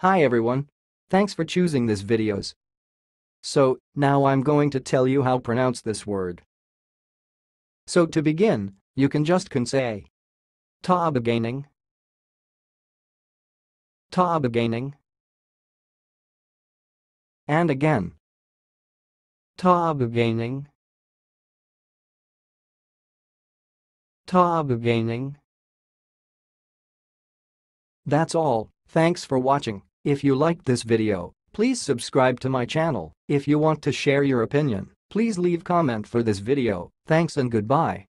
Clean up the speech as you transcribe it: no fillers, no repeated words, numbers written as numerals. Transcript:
Hi everyone. Thanks for choosing this videos. So, now I'm going to tell you how to pronounce this word. So to begin, you can say Tobagganing. Tobagganing. And again. Tobagganing. Tobagganing. That's all. Thanks for watching. If you liked this video, please subscribe to my channel. If you want to share your opinion, please leave comment for this video. Thanks and goodbye.